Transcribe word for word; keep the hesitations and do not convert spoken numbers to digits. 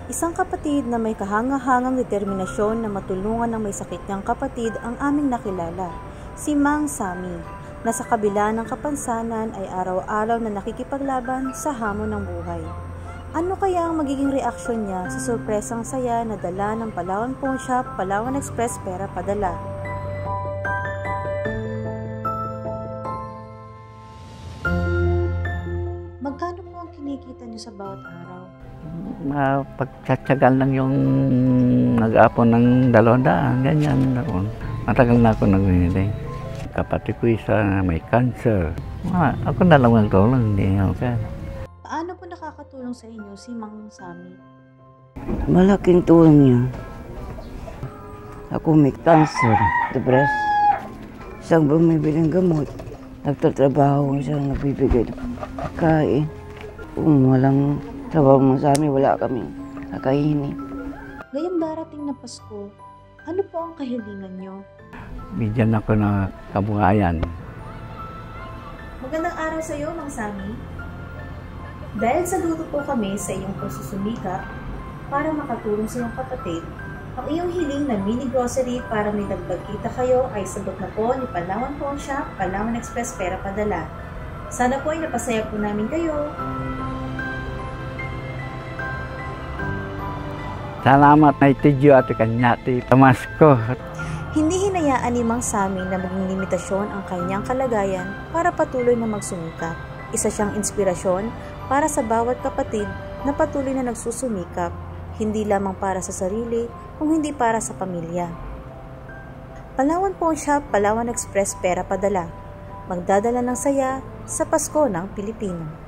Isang kapatid na may kahanga-hangang determinasyon na matulungan ng may sakit niyang kapatid ang aming nakilala, si Mang Sammy, na sa kabila ng kapansanan ay araw-araw na nakikipaglaban sa hamon ng buhay. Ano kaya ang magiging reaksyon niya sa sorpresang saya na dala ng Palawan Pawn Shop, Palawan Express Pera Padala? Magkano po ang kinikita niyo sa bawat araw? Mapagtsatsagal lang yung nag-aapon ng dalawang daan, ganyan. Matagal na ako nag-winning. Kapatid ko isa na may cancer. Ah, ako na lang nagtulong, hindi ako ka. Paano po nakakatulong sa inyo si Mang Sammy? Malaking tulong niya. Ako may cancer, depressed. Isang bumibiling gamot. Nagtatrabaho siya, nagbibigay ng pagkain. Kung walang trabaho mo sa amin, wala kaming kakainin. Ngayong darating na Pasko, ano po ang kahilingan nyo? Bigyan ako ng kabuhayan. Magandang araw sa iyo, Mang Sammy. Dahil saludo po kami sa iyong pagsusumikap para makatulong sa iyong kapatid, ang iyong hiling na mini grocery para may dagdag kita kayo ay sagot na po ni Palawan Pawn Shop, Palawan Express Pera Padala. Sana po ay napasaya po namin kayo. Salamat na itidyo at kanyati Pamasko. Hindi hinayaan ni Mang Sammy na maging limitasyon ang kanyang kalagayan para patuloy na magsumikap. Isa siyang inspirasyon para sa bawat kapatid na patuloy na nagsusumikap, hindi lamang para sa sarili, kung hindi para sa pamilya. Palawan Pawn Shop, Palawan Express Pera Padala. Magdadala ng saya sa Pasko ng Pilipino.